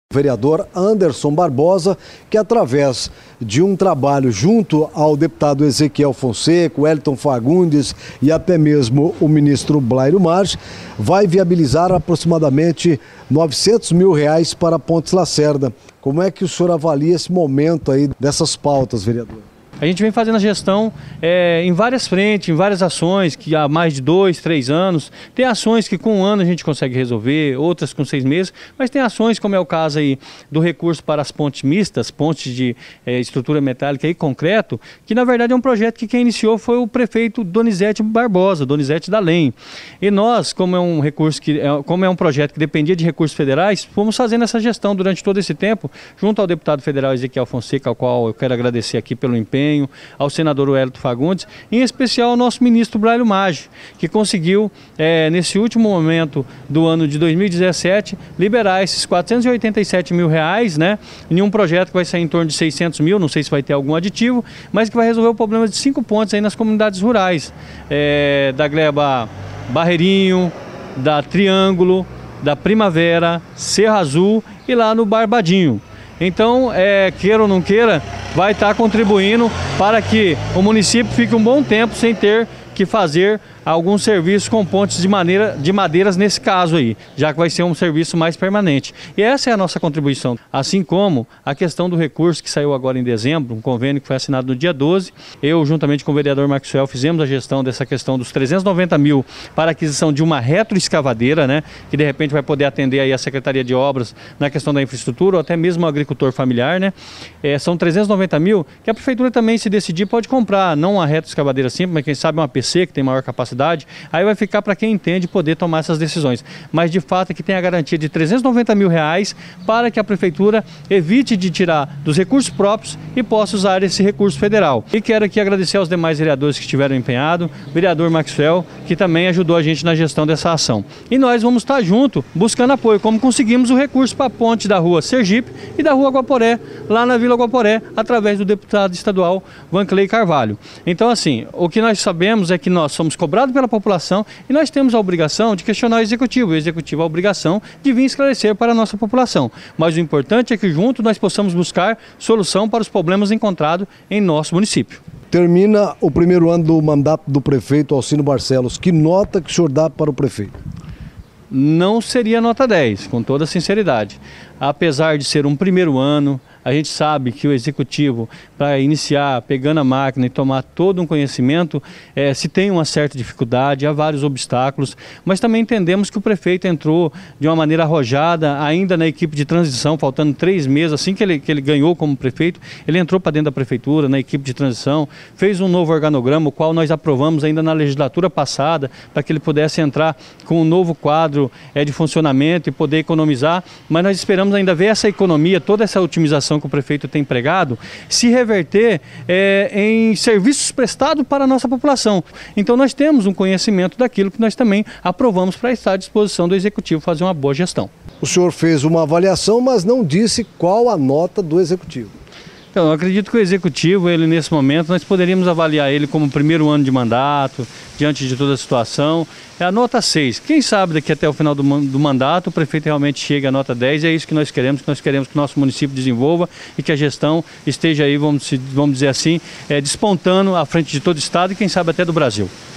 Vereador Anderson Barbosa, que através de um trabalho junto ao deputado Ezequiel Fonseca, Wellington Fagundes e até mesmo o ministro Blairo Maggi, vai viabilizar aproximadamente R$900 mil para Pontes Lacerda. Como é que o senhor avalia esse momento aí dessas pautas, vereador? A gente vem fazendo a gestão em várias frentes, em várias ações, que há mais de 2, 3 anos. Tem ações que com 1 ano a gente consegue resolver, outras com 6 meses, mas tem ações, como é o caso aí do recurso para as pontes mistas, pontes de estrutura metálica e concreto, que na verdade é um projeto que quem iniciou foi o prefeito Donizete Barbosa, Donizete da Lem. E nós, como é um recurso como é um projeto que dependia de recursos federais, fomos fazendo essa gestão durante todo esse tempo, junto ao deputado federal Ezequiel Fonseca, ao qual eu quero agradecer aqui pelo empenho, ao senador Wellington Fagundes, em especial ao nosso ministro Blairo Maggi, que conseguiu, nesse último momento do ano de 2017, liberar esses R$487 mil, né, em um projeto que vai sair em torno de 600 mil, não sei se vai ter algum aditivo, mas que vai resolver o problema de 5 pontes aí nas comunidades rurais, da Gleba Barreirinho, da Triângulo, da Primavera, Serra Azul e lá no Barbadinho. Então, queira ou não queira, vai estar contribuindo para que o município fique um bom tempo sem ter que fazer algum serviço com pontes de madeiras nesse caso aí, já que vai ser um serviço mais permanente. E essa é a nossa contribuição. Assim como a questão do recurso que saiu agora em dezembro, um convênio que foi assinado no dia 12, eu juntamente com o vereador Maxwell fizemos a gestão dessa questão dos 390 mil para aquisição de uma retroescavadeira, né, que de repente vai poder atender aí a Secretaria de Obras na questão da infraestrutura ou até mesmo o agricultor familiar, né. São 390 mil que a prefeitura também, se decidir, pode comprar, não uma retroescavadeira simples, mas quem sabe uma PC que tem maior capacidade. Aí vai ficar para quem entende poder tomar essas decisões. Mas de fato é que tem a garantia de R$390 mil para que a prefeitura evite de tirar dos recursos próprios e possa usar esse recurso federal. E quero aqui agradecer aos demais vereadores que estiveram empenhados, o vereador Maxwell, que também ajudou a gente na gestão dessa ação. E nós vamos estar junto, buscando apoio, como conseguimos o recurso para a ponte da rua Sergipe e da rua Guaporé, lá na Vila Guaporé, através do deputado estadual Vanclay Carvalho. Então assim, o que nós sabemos é que nós somos cobrados pela população e nós temos a obrigação de questionar o executivo a obrigação de vir esclarecer para a nossa população. Mas o importante é que junto nós possamos buscar solução para os problemas encontrados em nosso município. Termina o primeiro ano do mandato do prefeito Alcino Barcelos. Que nota que o senhor dá para o prefeito? Não seria nota 10, com toda sinceridade. Apesar de ser um primeiro ano, a gente sabe que o executivo, para iniciar pegando a máquina e tomar todo um conhecimento, se tem uma certa dificuldade, há vários obstáculos, mas também entendemos que o prefeito entrou de uma maneira arrojada, ainda na equipe de transição, faltando 3 meses, assim que ele ganhou como prefeito, ele entrou para dentro da prefeitura, na equipe de transição, fez um novo organograma, o qual nós aprovamos ainda na legislatura passada, para que ele pudesse entrar com um novo quadro de funcionamento e poder economizar, mas nós esperamos ainda ver essa economia, toda essa otimização que o prefeito tem empregado, se reverter em serviços prestados para a nossa população. Então nós temos um conhecimento daquilo que nós também aprovamos para estar à disposição do executivo fazer uma boa gestão. O senhor fez uma avaliação, mas não disse qual a nota do executivo. Então, eu acredito que o executivo, ele nesse momento, nós poderíamos avaliar ele como primeiro ano de mandato, diante de toda a situação. É a nota 6. Quem sabe daqui até o final do mandato o prefeito realmente chegue à nota 10, é isso que nós queremos que o nosso município desenvolva e que a gestão esteja aí, vamos dizer assim, despontando à frente de todo o estado e quem sabe até do Brasil.